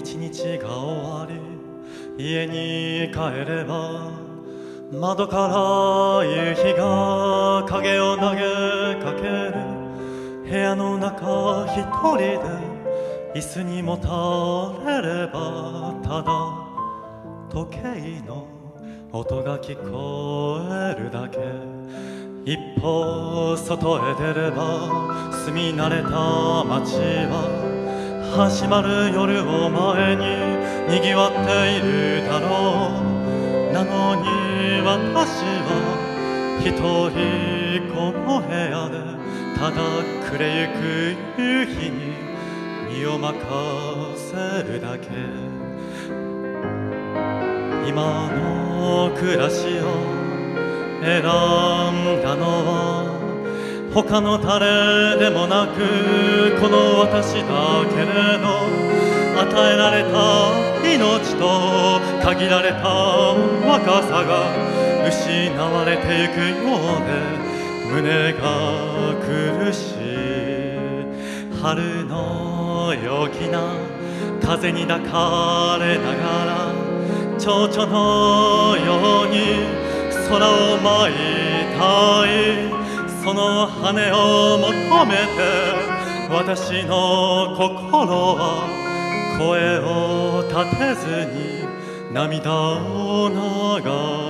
一日が終わり家に帰れば窓から夕日が影を投げかける。部屋の中一人で椅子にもたれればただ時計の音が聞こえるだけ。一歩外へ出れば住み慣れた街は始まる夜を前に賑わっているだろう。なのに私は一人この部屋でただ暮れゆく夕日に身を任せるだけ。今の暮らしを選んだのは他の誰でもなくこの私だけれど、与えられた命と限られた若さが失われてゆくようで胸が苦しい。春の陽気な風に抱かれながら蝶々のように空を舞いたい。その羽を求めて私の心は声を立てずに涙を流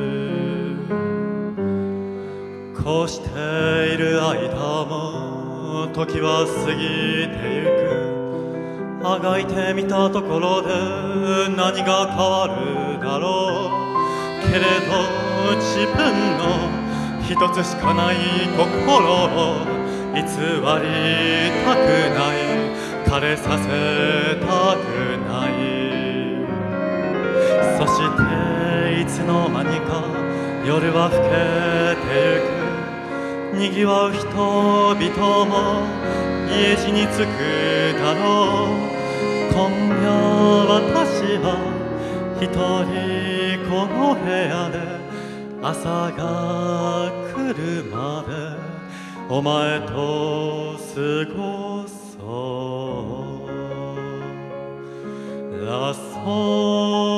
す。こうしている間も時は過ぎてゆく。あがいてみたところで何が変わるだろう。けれど自分の一つしかない心を偽りたくない、枯れさせたくない。そしていつの間にか夜は更けてゆく。にぎわう人々も家路に着くだろう。今夜私は一人この部屋で朝が来るまでお前と過ごそう。ラソ